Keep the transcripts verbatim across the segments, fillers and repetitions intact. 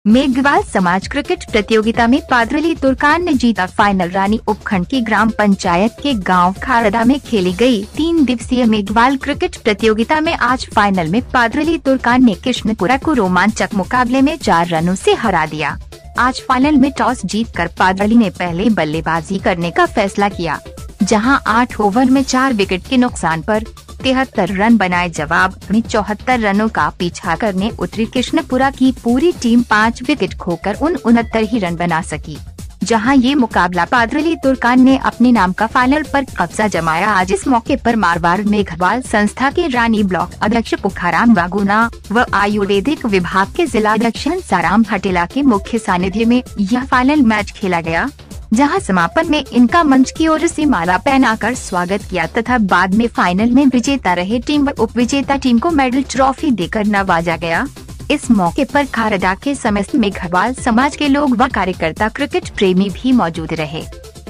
मेघवाल समाज क्रिकेट प्रतियोगिता में पादरली तुर्कान ने जीता फाइनल। रानी उपखंड की ग्राम पंचायत के गांव खारदा में खेली गई तीन दिवसीय मेघवाल क्रिकेट प्रतियोगिता में आज फाइनल में पादरली तुर्कान ने कृष्णपुरा को रोमांचक मुकाबले में चार रनों से हरा दिया। आज फाइनल में टॉस जीतकर पादरली ने पहले बल्लेबाजी करने का फैसला किया, जहां आठ ओवर में चार विकेट के नुकसान पर तिहत्तर रन बनाए। जवाब में चौहत्तर रनों का पीछा करने उतरी कृष्णपुरा की पूरी टीम पाँच विकेट खोकर उन उनहत्तर ही रन बना सकी, जहां ये मुकाबला पादरली तुर्कान ने अपने नाम का फाइनल पर कब्जा जमाया। आज इस मौके पर मारवाड़ मेघवाल संस्था के रानी ब्लॉक अध्यक्ष पुखाराम वागुना व आयुर्वेदिक विभाग के जिला अध्यक्ष साराम हटेला के मुख्य सानिध्य में यह फाइनल मैच खेला गया, जहां समापन में इनका मंच की ओर से माला पहनाकर स्वागत किया तथा बाद में फाइनल में विजेता रहे टीम व उपविजेता टीम को मेडल ट्रॉफी देकर नवाजा गया। इस मौके पर खारदा के समस्त मेघवाल समाज के लोग व कार्यकर्ता क्रिकेट प्रेमी भी मौजूद रहे।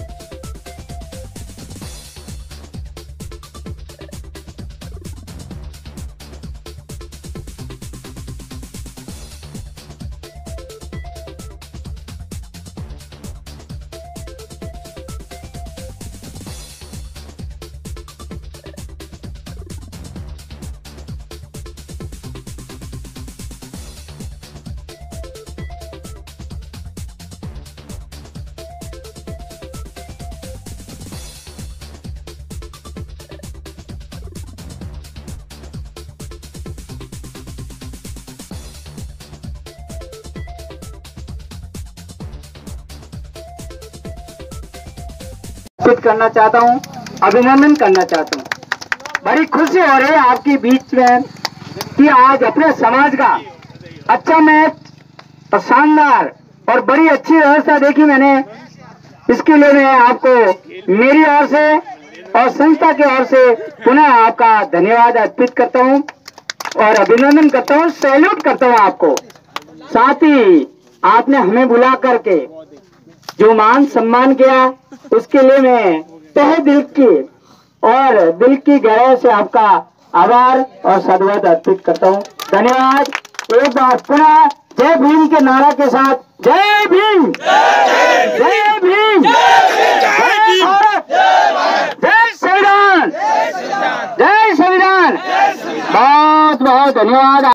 करना चाहता हूं, अभिनंदन करना चाहता हूं। बड़ी खुशी हो रही है आपके बीच में कि आज अपने समाज का अच्छा मैच और शानदार और बड़ी अच्छी व्यवस्था देखी मैंने। इसके लिए मैं आपको मेरी ओर से और संस्था की ओर से पुनः आपका धन्यवाद अर्पित करता हूं और अभिनंदन करता हूं, सैल्यूट करता हूं आपको। साथ ही आपने हमें बुला करके जो मान सम्मान किया उसके लिए मैं तहे दिल की और दिल की गहराई से आपका आभार और साधुवाद अर्पित करता हूँ। धन्यवाद। एक बार पुनः जय भीम के नारा के साथ जय भीम, जय भीम, जय भारत, जय संविधान, जय संविधान। बहुत बहुत धन्यवाद।